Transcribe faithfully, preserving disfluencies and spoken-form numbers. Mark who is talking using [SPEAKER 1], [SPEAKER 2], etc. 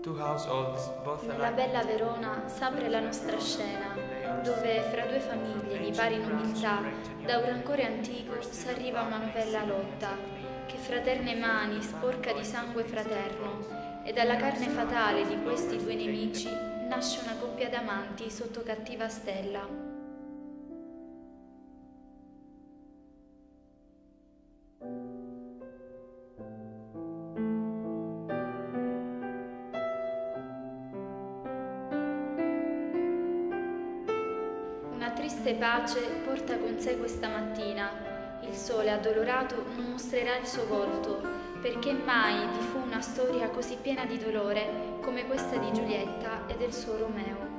[SPEAKER 1] Two households, both
[SPEAKER 2] Nella
[SPEAKER 1] alike.
[SPEAKER 2] bella Verona s'apre la nostra scena, dove fra due famiglie di pari nobiltà, da un rancore antico s'arriva a una novella lotta, che fraterne mani sporca di sangue fraterno, e dalla carne fatale di questi due nemici nasce una coppia d'amanti sotto cattiva stella. Una triste pace porta con sé questa mattina. Il sole addolorato non mostrerà il suo volto, perché mai vi fu una storia così piena di dolore come questa di Giulietta e del suo Romeo.